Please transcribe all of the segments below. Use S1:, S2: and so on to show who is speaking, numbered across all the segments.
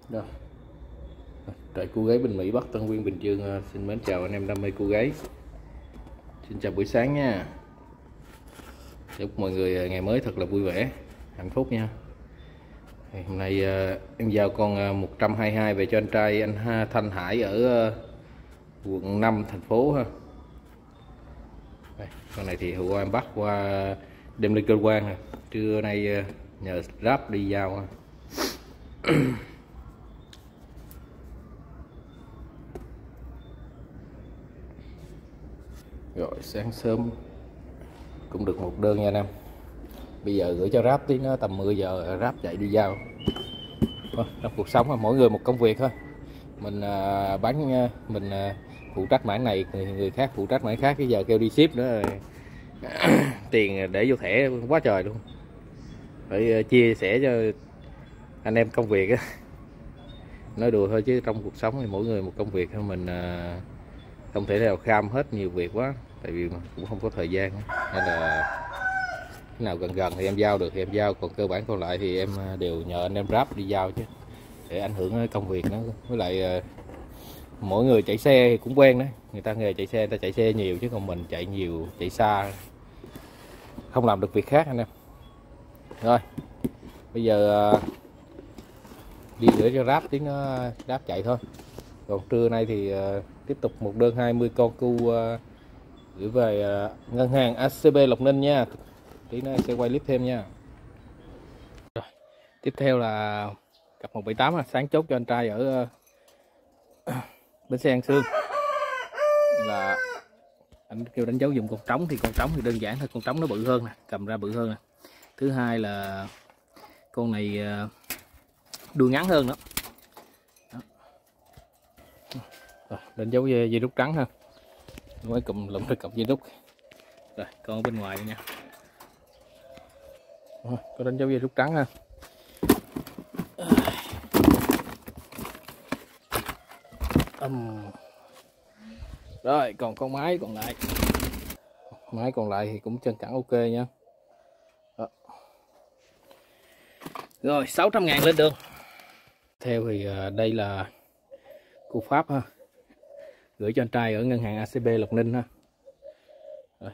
S1: Rồi. Trại cua gáy Bình Mỹ Bắc Tân Nguyên Bình Dương xin mến chào anh em đam mê cua gáy. Xin chào buổi sáng nha. Chúc mọi người ngày mới thật là vui vẻ, hạnh phúc nha. Hôm nay em giao con 122 về cho anh trai anh Thanh Hải ở quận 5 thành phố ha. Đây, con này thì hôm qua em bắt qua đem lên cơ quan, trưa nay nhờ Grab đi giao ha. Rồi sáng sớm cũng được một đơn nha anh em. Bây giờ gửi cho Grab tí nó tầm 10 giờ Grab chạy đi giao. Trong cuộc sống mỗi người một công việc thôi. Mình bán mình phụ trách mảng này, người khác phụ trách mảng khác, cái giờ kêu đi ship nữa rồi. Tiền để vô thẻ quá trời luôn. Phải chia sẻ cho anh em công việc á. Nói đùa thôi chứ trong cuộc sống thì mỗi người một công việc thôi, mình không thể nào kham hết nhiều việc quá, tại vì cũng không có thời gian, nên là cái nào gần gần thì em giao được thì em giao, còn cơ bản còn lại thì em đều nhờ anh em Grab đi giao chứ, để ảnh hưởng công việc nữa. Với lại mỗi người chạy xe thì cũng quen đấy, người ta nghề chạy xe, người ta chạy xe nhiều, chứ còn mình chạy nhiều, chạy xa không làm được việc khác anh em. Rồi bây giờ đi gửi cho Grab tiếng Grab chạy thôi. Còn trưa nay thì tiếp tục một đơn 20 con cu gửi về ngân hàng ACB Lộc Ninh nha. Tí nữa sẽ quay clip thêm nha. Rồi, tiếp theo là cặp 178 sáng chốt cho anh trai ở bến xe An Sương. Là anh kêu đánh dấu dùng con trống, thì con trống thì đơn giản thôi, con trống nó bự hơn nè, cầm ra bự hơn nè. Thứ hai là con này đuôi ngắn hơn nữa. Rồi, đánh dấu dây đúc trắng ha, mới cụm lụm cái cọc dây đúc. Rồi con ở bên ngoài đây nha, có đánh dấu dây đúc trắng ha. Rồi còn con máy còn lại thì cũng chân cẳng ok nha. Đó. Rồi 600.000 lên đường. Theo thì đây là cu Pháp ha, gửi cho anh trai ở ngân hàng ACB Lộc Ninh ha. Rồi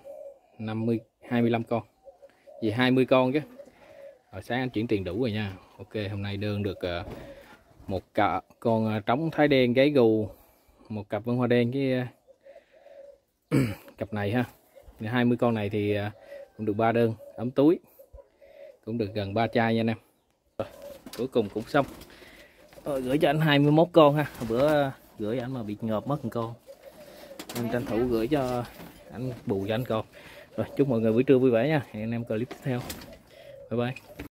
S1: 25 con vì 20 con chứ. Rồi sáng anh chuyển tiền đủ rồi nha. Ok, hôm nay đơn được một con trống thái đen gáy gù, một cặp vân hoa đen với cặp này ha. 20 con này thì cũng được 3 đơn, ấm túi cũng được gần 3 chai nha anh em. Rồi, cuối cùng cũng xong. Rồi, gửi cho anh 21 con ha. Bữa gửi anh mà bị ngợp mất một con, nên tranh thủ gửi cho anh, bù cho anh con. Rồi chúc mọi người buổi trưa vui vẻ nha. Hẹn anh em clip tiếp theo. Bye bye.